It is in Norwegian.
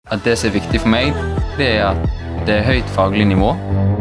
At det som er viktig for meg, det er at det er høyt faglig nivå.